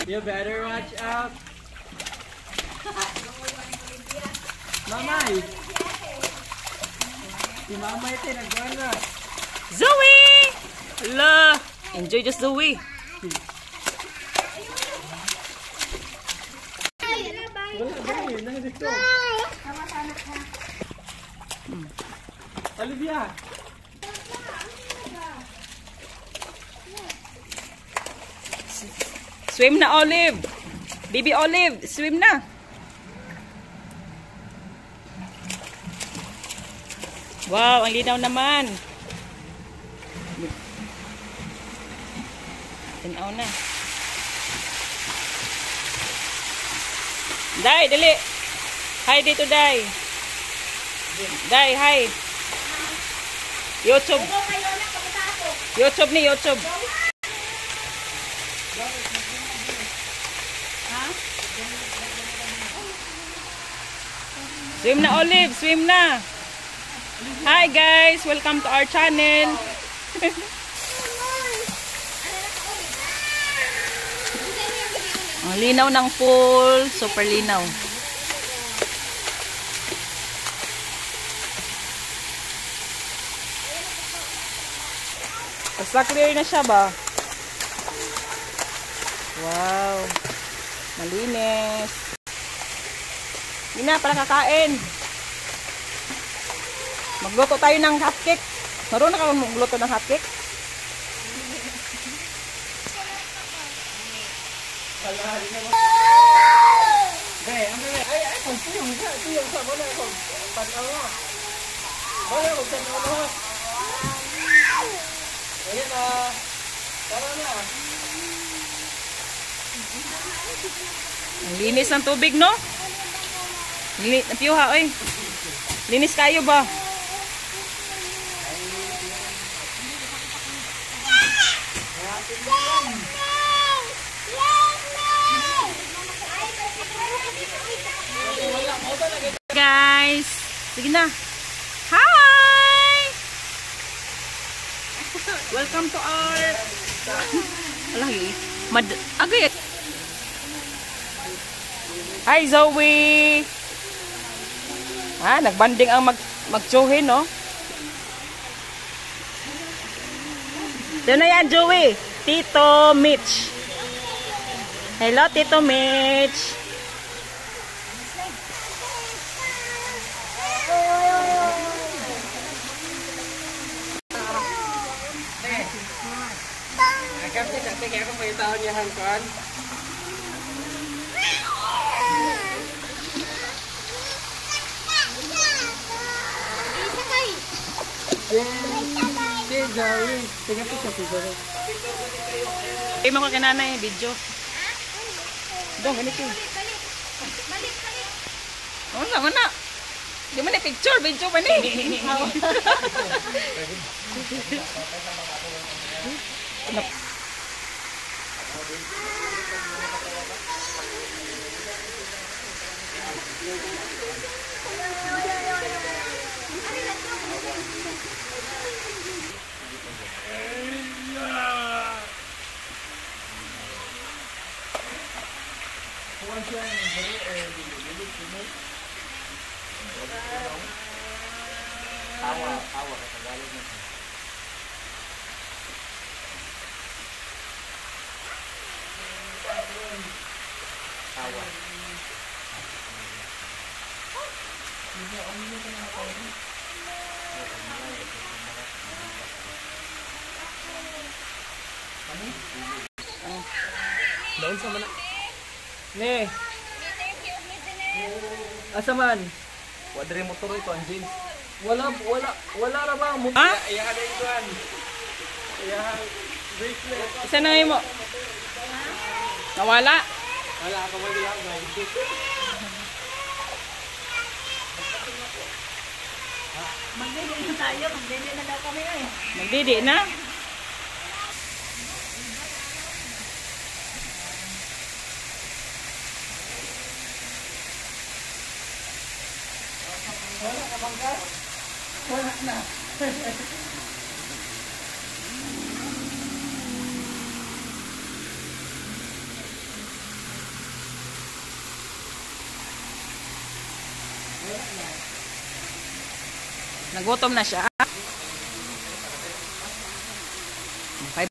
You better watch out. Mamay. Si Mamay ito nagwana. Zoe! Hala! Enjoy just Zoe. Wala ganyan, nandito. Olivia. Swim na, Olive. Baby Olive, swim na. Wow, ang linaw naman. Tinaw na. Day, dali. Hi dito, Day. Day, hi. YouTube. YouTube ni, YouTube. Swim na, Olive. Swim na. Hi guys, welcome to our channel. Ang linaw ng pool, super linaw. Basta clear na siya ba? Wow. Malinis. Hindi na, para kakain. Magluto tayo ng hotcake. Marunong ka magluto ng hotcake? Tuyong sa mo na ako. Panaw na. Wala ko sa ulo. Ayan na. Tara na. Ang linis ng tubig, no? Linis ng piyuha, oy. Linis kayo ba? Guys, sige na. Hi! Welcome to our Alay, agay. Hi Zoe. Nagbanding ang magtsuhin, no? Ito na yan, Joey. Tito Mitch. Hello, Tito Mitch. Kaya kung may taon niya hangkan. Si Zoe. Tingnan po siya si Zoe. Ay, mga kananay, video. Dong, ganito. Wala. Di mo na picture, video pa ni. Tawa sa Tagalog na. Tawa. Daon sa mana. Ne. Asa man? Wadre motor ito ang jeans. Wala ra ba mo? Iya kada ituan. Iya bracelet. Isa na mo. Nawala. Wala ako mo diha guys. Magdidi na tayo, magdidi na daw kami eh. Magdidi na. Wala ka bang gas? Wala na. Nagutom na siya.